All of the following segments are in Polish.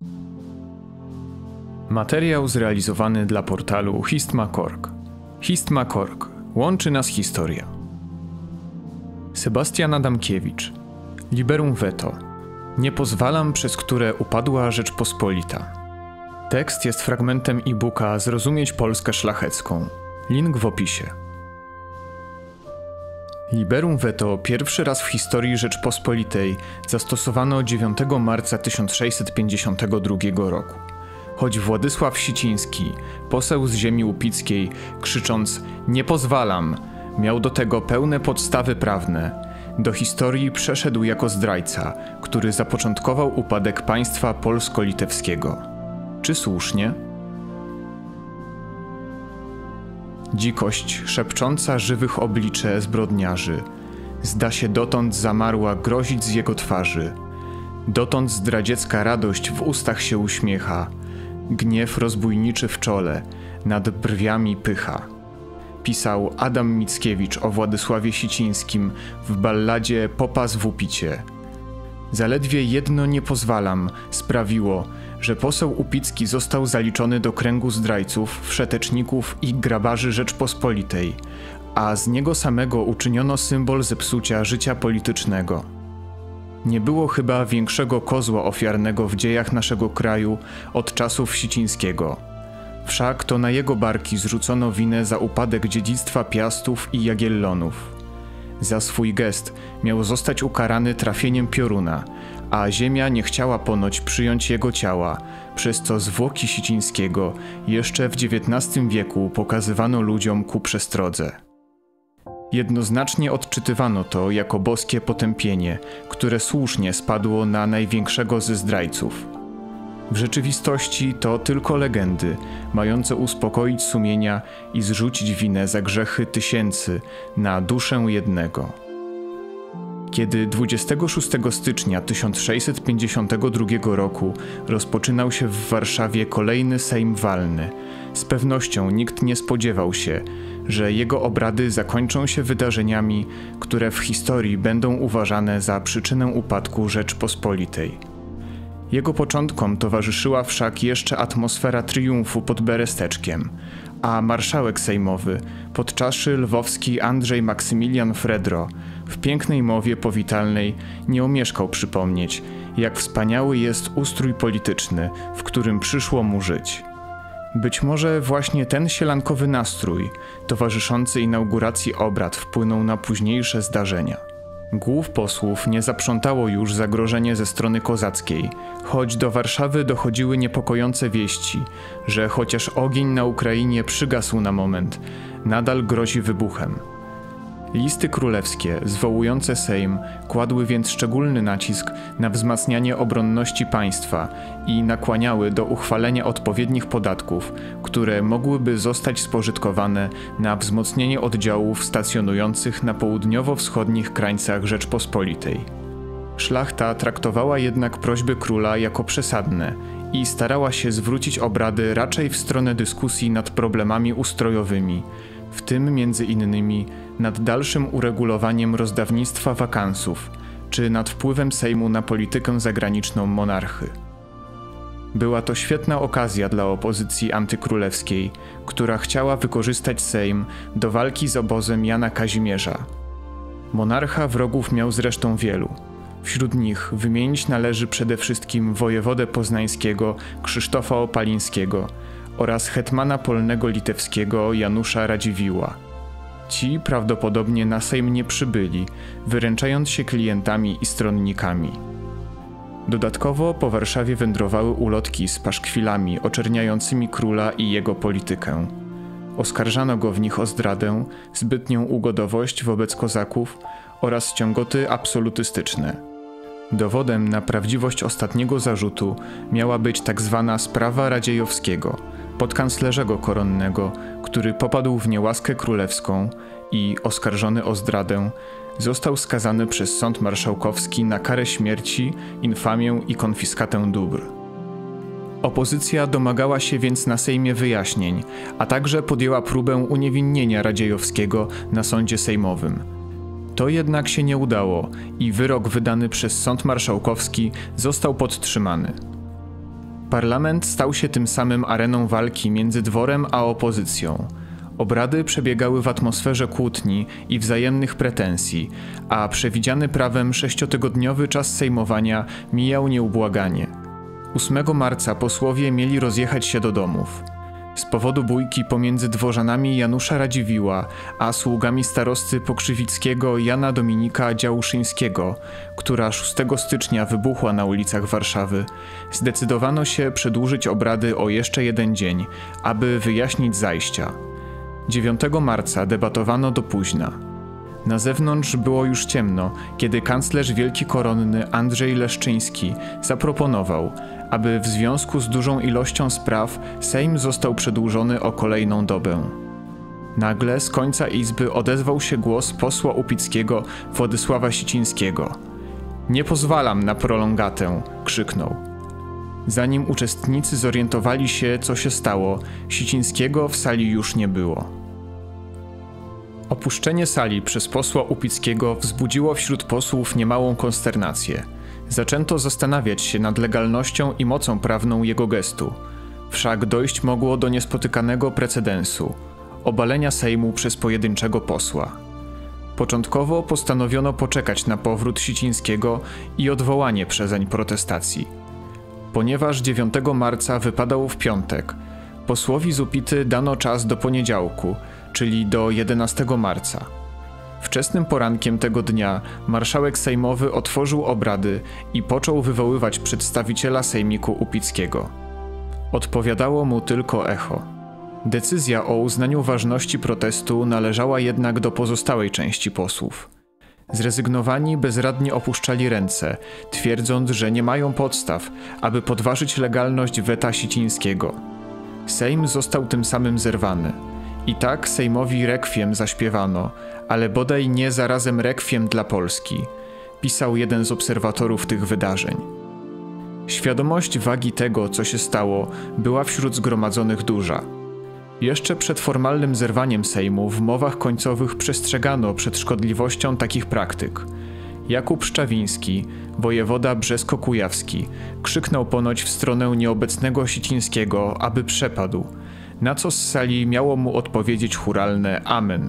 Materiał zrealizowany dla portalu Histma.org. Histma.org. Łączy nas historia. Sebastian Adamkiewicz. Liberum veto. Nie pozwalam, przez które upadła Rzeczpospolita. Tekst jest fragmentem e-booka Zrozumieć Polskę szlachecką. Link w opisie. Liberum veto pierwszy raz w historii Rzeczpospolitej zastosowano 9 marca 1652 roku. Choć Władysław Siciński, poseł z ziemi łupickiej, krzycząc „Nie pozwalam”, miał do tego pełne podstawy prawne, do historii przeszedł jako zdrajca, który zapoczątkował upadek państwa polsko-litewskiego. Czy słusznie? Dzikość szepcząca żywych oblicze zbrodniarzy, zda się dotąd zamarła grozić z jego twarzy. Dotąd zdradziecka radość w ustach się uśmiecha, gniew rozbójniczy w czole, nad brwiami pycha. Pisał Adam Mickiewicz o Władysławie Sicińskim w balladzie Popas w Upicie. Zaledwie jedno nie pozwalam sprawiło, że poseł Upicki został zaliczony do kręgu zdrajców, wszeteczników i grabarzy Rzeczpospolitej, a z niego samego uczyniono symbol zepsucia życia politycznego. Nie było chyba większego kozła ofiarnego w dziejach naszego kraju od czasów Sicińskiego. Wszak to na jego barki zrzucono winę za upadek dziedzictwa Piastów i Jagiellonów. Za swój gest miał zostać ukarany trafieniem pioruna, a ziemia nie chciała ponoć przyjąć jego ciała, przez co zwłoki Sicińskiego jeszcze w XIX wieku pokazywano ludziom ku przestrodze. Jednoznacznie odczytywano to jako boskie potępienie, które słusznie spadło na największego ze zdrajców. W rzeczywistości to tylko legendy, mające uspokoić sumienia i zrzucić winę za grzechy tysięcy na duszę jednego. Kiedy 26 stycznia 1652 roku rozpoczynał się w Warszawie kolejny Sejm walny, z pewnością nikt nie spodziewał się, że jego obrady zakończą się wydarzeniami, które w historii będą uważane za przyczynę upadku Rzeczpospolitej. Jego początkom towarzyszyła wszak jeszcze atmosfera triumfu pod Beresteczkiem, a marszałek sejmowy, podczaszy lwowski Andrzej Maksymilian Fredro, w pięknej mowie powitalnej nie omieszkał przypomnieć, jak wspaniały jest ustrój polityczny, w którym przyszło mu żyć. Być może właśnie ten sielankowy nastrój, towarzyszący inauguracji obrad, wpłynął na późniejsze zdarzenia. Głów posłów nie zaprzątało już zagrożenie ze strony kozackiej, choć do Warszawy dochodziły niepokojące wieści, że chociaż ogień na Ukrainie przygasł na moment, nadal grozi wybuchem. Listy królewskie zwołujące Sejm kładły więc szczególny nacisk na wzmacnianie obronności państwa i nakłaniały do uchwalenia odpowiednich podatków, które mogłyby zostać spożytkowane na wzmocnienie oddziałów stacjonujących na południowo-wschodnich krańcach Rzeczpospolitej. Szlachta traktowała jednak prośby króla jako przesadne i starała się zwrócić obrady raczej w stronę dyskusji nad problemami ustrojowymi, w tym między innymi nad dalszym uregulowaniem rozdawnictwa wakansów, czy nad wpływem Sejmu na politykę zagraniczną monarchy. Była to świetna okazja dla opozycji antykrólewskiej, która chciała wykorzystać Sejm do walki z obozem Jana Kazimierza. Monarcha wrogów miał zresztą wielu. Wśród nich wymienić należy przede wszystkim wojewodę poznańskiego Krzysztofa Opalińskiego oraz hetmana polnego litewskiego Janusza Radziwiłła. Ci prawdopodobnie na Sejm nie przybyli, wyręczając się klientami i stronnikami. Dodatkowo po Warszawie wędrowały ulotki z paszkwilami oczerniającymi króla i jego politykę. Oskarżano go w nich o zdradę, zbytnią ugodowość wobec kozaków oraz ciągoty absolutystyczne. Dowodem na prawdziwość ostatniego zarzutu miała być tak zwana sprawa Radziejowskiego, podkanclerzego koronnego, który popadł w niełaskę królewską i, oskarżony o zdradę, został skazany przez sąd marszałkowski na karę śmierci, infamię i konfiskatę dóbr. Opozycja domagała się więc na Sejmie wyjaśnień, a także podjęła próbę uniewinnienia Radziejowskiego na sądzie sejmowym. To jednak się nie udało i wyrok wydany przez sąd marszałkowski został podtrzymany. Parlament stał się tym samym areną walki między dworem a opozycją. Obrady przebiegały w atmosferze kłótni i wzajemnych pretensji, a przewidziany prawem 6-tygodniowy czas sejmowania mijał nieubłaganie. 8 marca posłowie mieli rozjechać się do domów. Z powodu bójki pomiędzy dworzanami Janusza Radziwiłła a sługami starosty pokrzywickiego Jana Dominika Działuszyńskiego, która 6 stycznia wybuchła na ulicach Warszawy, zdecydowano się przedłużyć obrady o jeszcze jeden dzień, aby wyjaśnić zajścia. 9 marca debatowano do późna. Na zewnątrz było już ciemno, kiedy kanclerz wielki koronny Andrzej Leszczyński zaproponował, aby w związku z dużą ilością spraw Sejm został przedłużony o kolejną dobę. Nagle z końca izby odezwał się głos posła upickiego Władysława Sicińskiego. „Nie pozwalam na prolongatę”, krzyknął. Zanim uczestnicy zorientowali się, co się stało, Sicińskiego w sali już nie było. Opuszczenie sali przez posła Upickiego wzbudziło wśród posłów niemałą konsternację. Zaczęto zastanawiać się nad legalnością i mocą prawną jego gestu. Wszak dojść mogło do niespotykanego precedensu – obalenia Sejmu przez pojedynczego posła. Początkowo postanowiono poczekać na powrót Sicińskiego i odwołanie przezeń protestacji. Ponieważ 9 marca wypadał w piątek, posłowi z Upity dano czas do poniedziałku, czyli do 11 marca. Wczesnym porankiem tego dnia marszałek sejmowy otworzył obrady i począł wywoływać przedstawiciela sejmiku upickiego. Odpowiadało mu tylko echo. Decyzja o uznaniu ważności protestu należała jednak do pozostałej części posłów. Zrezygnowani bezradnie opuszczali ręce, twierdząc, że nie mają podstaw, aby podważyć legalność weta Sicińskiego. Sejm został tym samym zerwany. I tak Sejmowi rekwiem zaśpiewano, ale bodaj nie zarazem rekwiem dla Polski, pisał jeden z obserwatorów tych wydarzeń. Świadomość wagi tego, co się stało, była wśród zgromadzonych duża. Jeszcze przed formalnym zerwaniem Sejmu w mowach końcowych przestrzegano przed szkodliwością takich praktyk. Jakub Szczawiński, wojewoda brzesko-kujawski, krzyknął ponoć w stronę nieobecnego Sicińskiego, aby przepadł, na co z sali miało mu odpowiedzieć chóralne amen.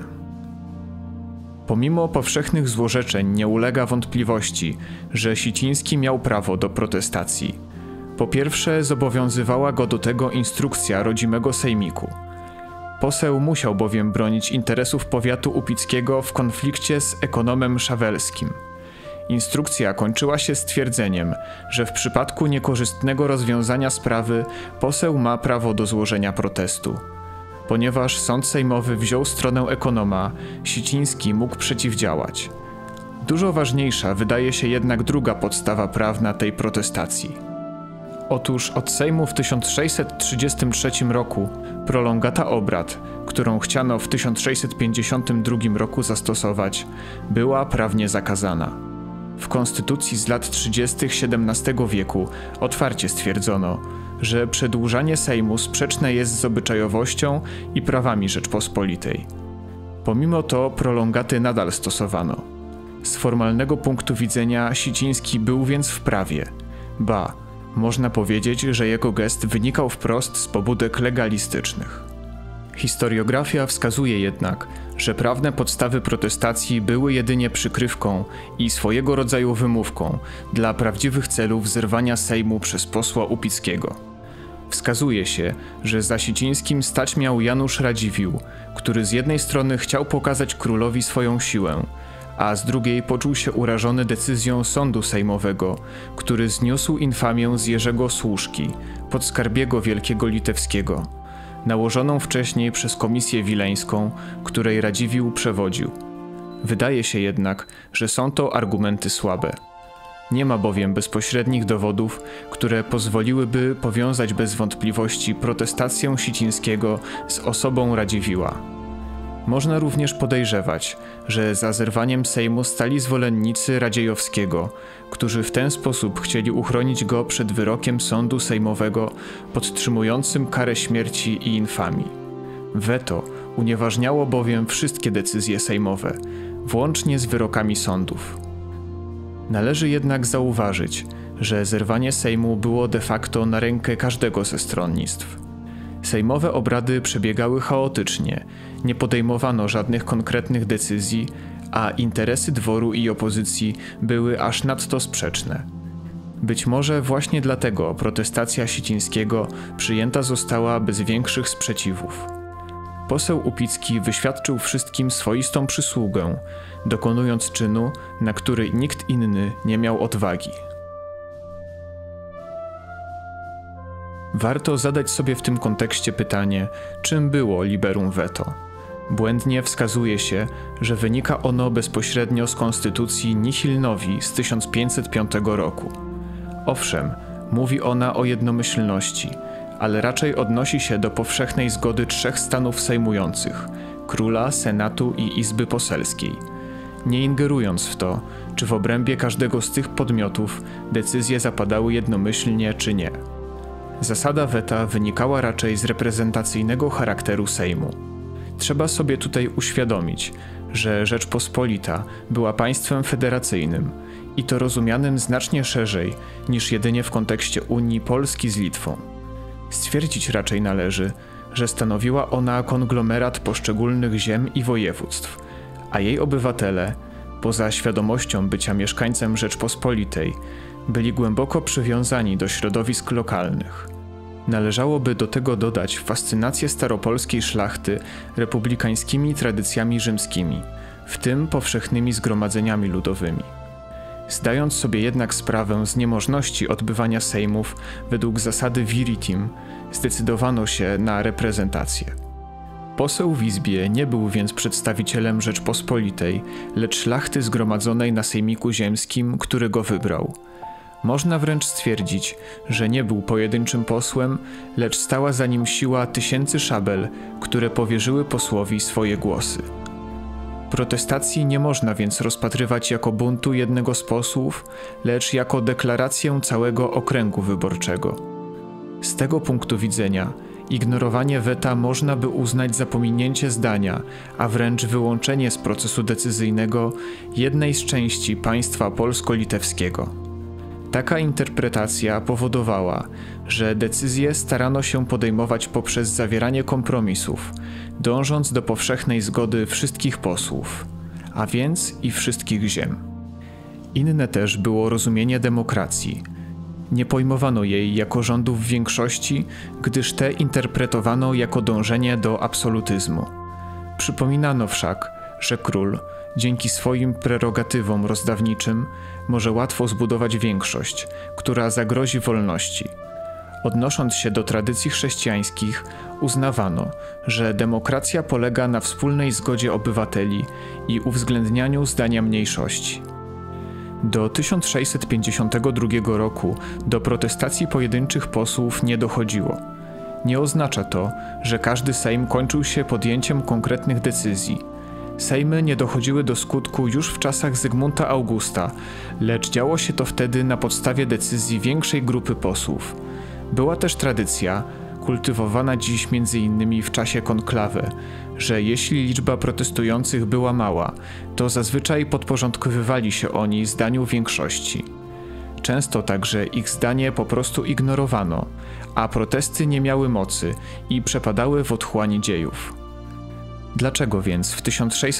Pomimo powszechnych złorzeczeń nie ulega wątpliwości, że Siciński miał prawo do protestacji. Po pierwsze, zobowiązywała go do tego instrukcja rodzimego sejmiku. Poseł musiał bowiem bronić interesów powiatu upickiego w konflikcie z ekonomem szawelskim. Instrukcja kończyła się stwierdzeniem, że w przypadku niekorzystnego rozwiązania sprawy poseł ma prawo do złożenia protestu. Ponieważ sąd sejmowy wziął stronę ekonoma, Siciński mógł przeciwdziałać. Dużo ważniejsza wydaje się jednak druga podstawa prawna tej protestacji. Otóż od Sejmu w 1633 roku prolongata obrad, którą chciano w 1652 roku zastosować, była prawnie zakazana. W konstytucji z lat 30. XVII wieku otwarcie stwierdzono, że przedłużanie Sejmu sprzeczne jest z obyczajowością i prawami Rzeczpospolitej. Pomimo to prolongaty nadal stosowano. Z formalnego punktu widzenia Siciński był więc w prawie. Ba, można powiedzieć, że jego gest wynikał wprost z pobudek legalistycznych. Historiografia wskazuje jednak, że prawne podstawy protestacji były jedynie przykrywką i swojego rodzaju wymówką dla prawdziwych celów zerwania Sejmu przez posła Upickiego. Wskazuje się, że za Sicińskim stać miał Janusz Radziwiłł, który z jednej strony chciał pokazać królowi swoją siłę, a z drugiej poczuł się urażony decyzją sądu sejmowego, który zniósł infamię z Jerzego Służki, podskarbiego wielkiego litewskiego, nałożoną wcześniej przez Komisję Wileńską, której Radziwiłł przewodził. Wydaje się jednak, że są to argumenty słabe. Nie ma bowiem bezpośrednich dowodów, które pozwoliłyby powiązać bez wątpliwości protestację Sicińskiego z osobą Radziwiłła. Można również podejrzewać, że za zerwaniem Sejmu stali zwolennicy Radziejowskiego, którzy w ten sposób chcieli uchronić go przed wyrokiem sądu sejmowego podtrzymującym karę śmierci i infamii. Weto unieważniało bowiem wszystkie decyzje sejmowe, włącznie z wyrokami sądów. Należy jednak zauważyć, że zerwanie Sejmu było de facto na rękę każdego ze stronnictw. Sejmowe obrady przebiegały chaotycznie, nie podejmowano żadnych konkretnych decyzji, a interesy dworu i opozycji były aż nadto sprzeczne. Być może właśnie dlatego protestacja Sicińskiego przyjęta została bez większych sprzeciwów. Poseł Upicki wyświadczył wszystkim swoistą przysługę, dokonując czynu, na który nikt inny nie miał odwagi. Warto zadać sobie w tym kontekście pytanie, czym było liberum veto. Błędnie wskazuje się, że wynika ono bezpośrednio z konstytucji nihil novi z 1505 roku. Owszem, mówi ona o jednomyślności, ale raczej odnosi się do powszechnej zgody trzech stanów sejmujących – króla, senatu i izby poselskiej. Nie ingerując w to, czy w obrębie każdego z tych podmiotów decyzje zapadały jednomyślnie czy nie. Zasada weta wynikała raczej z reprezentacyjnego charakteru Sejmu. Trzeba sobie tutaj uświadomić, że Rzeczpospolita była państwem federacyjnym i to rozumianym znacznie szerzej niż jedynie w kontekście Unii Polski z Litwą. Stwierdzić raczej należy, że stanowiła ona konglomerat poszczególnych ziem i województw, a jej obywatele, poza świadomością bycia mieszkańcem Rzeczpospolitej, byli głęboko przywiązani do środowisk lokalnych. Należałoby do tego dodać fascynację staropolskiej szlachty republikańskimi tradycjami rzymskimi, w tym powszechnymi zgromadzeniami ludowymi. Zdając sobie jednak sprawę z niemożności odbywania sejmów według zasady viritim, zdecydowano się na reprezentację. Poseł w Izbie nie był więc przedstawicielem Rzeczpospolitej, lecz szlachty zgromadzonej na sejmiku ziemskim, który go wybrał. Można wręcz stwierdzić, że nie był pojedynczym posłem, lecz stała za nim siła tysięcy szabel, które powierzyły posłowi swoje głosy. Protestacji nie można więc rozpatrywać jako buntu jednego z posłów, lecz jako deklarację całego okręgu wyborczego. Z tego punktu widzenia ignorowanie weta można by uznać za pominięcie zdania, a wręcz wyłączenie z procesu decyzyjnego jednej z części państwa polsko-litewskiego. Taka interpretacja powodowała, że decyzje starano się podejmować poprzez zawieranie kompromisów, dążąc do powszechnej zgody wszystkich posłów, a więc i wszystkich ziem. Inne też było rozumienie demokracji. Nie pojmowano jej jako rządów większości, gdyż te interpretowano jako dążenie do absolutyzmu. Przypominano wszak, że król, dzięki swoim prerogatywom rozdawniczym, może łatwo zbudować większość, która zagrozi wolności. Odnosząc się do tradycji chrześcijańskich, uznawano, że demokracja polega na wspólnej zgodzie obywateli i uwzględnianiu zdania mniejszości. Do 1652 roku do protestacji pojedynczych posłów nie dochodziło. Nie oznacza to, że każdy sejm kończył się podjęciem konkretnych decyzji. Sejmy nie dochodziły do skutku już w czasach Zygmunta Augusta, lecz działo się to wtedy na podstawie decyzji większej grupy posłów. Była też tradycja, kultywowana dziś m.in. w czasie konklawy, że jeśli liczba protestujących była mała, to zazwyczaj podporządkowywali się oni zdaniu większości. Często także ich zdanie po prostu ignorowano, a protesty nie miały mocy i przepadały w otchłani dziejów. Dlaczego więc w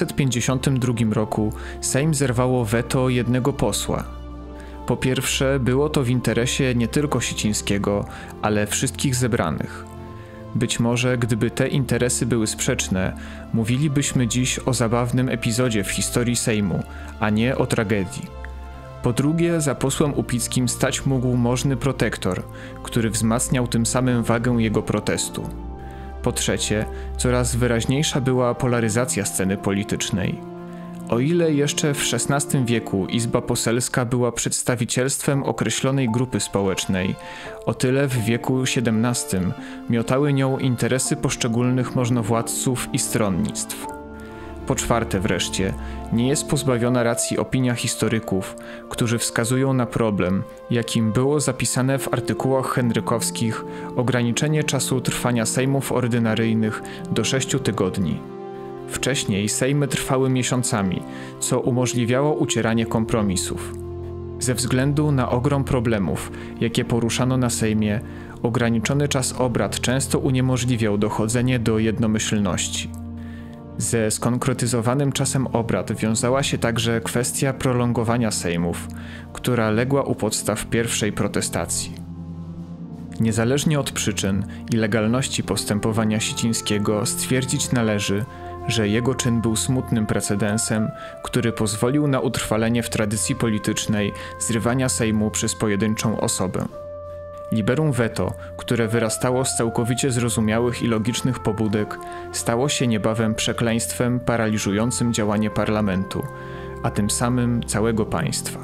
1652 roku Sejm zerwało weto jednego posła? Po pierwsze, było to w interesie nie tylko Sicińskiego, ale wszystkich zebranych. Być może, gdyby te interesy były sprzeczne, mówilibyśmy dziś o zabawnym epizodzie w historii Sejmu, a nie o tragedii. Po drugie, za posłem Upickim stać mógł możny protektor, który wzmacniał tym samym wagę jego protestu. Po trzecie, coraz wyraźniejsza była polaryzacja sceny politycznej. O ile jeszcze w XVI wieku Izba Poselska była przedstawicielstwem określonej grupy społecznej, o tyle w wieku XVII miotały nią interesy poszczególnych możnowładców i stronnictw. Po czwarte wreszcie, nie jest pozbawiona racji opinia historyków, którzy wskazują na problem, jakim było zapisane w artykułach henrykowskich ograniczenie czasu trwania sejmów ordynaryjnych do 6 tygodni. Wcześniej sejmy trwały miesiącami, co umożliwiało ucieranie kompromisów. Ze względu na ogrom problemów, jakie poruszano na Sejmie, ograniczony czas obrad często uniemożliwiał dochodzenie do jednomyślności. Ze skonkretyzowanym czasem obrad wiązała się także kwestia prolongowania sejmów, która legła u podstaw pierwszej protestacji. Niezależnie od przyczyn i legalności postępowania Sicińskiego stwierdzić należy, że jego czyn był smutnym precedensem, który pozwolił na utrwalenie w tradycji politycznej zrywania Sejmu przez pojedynczą osobę. Liberum veto, które wyrastało z całkowicie zrozumiałych i logicznych pobudek, stało się niebawem przekleństwem paraliżującym działanie parlamentu, a tym samym całego państwa.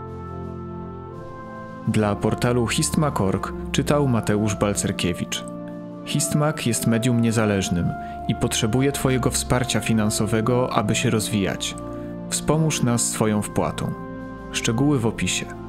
Dla portalu Histma.org czytał Mateusz Balcerkiewicz. Histmak jest medium niezależnym i potrzebuje Twojego wsparcia finansowego, aby się rozwijać. Wspomóż nas swoją wpłatą. Szczegóły w opisie.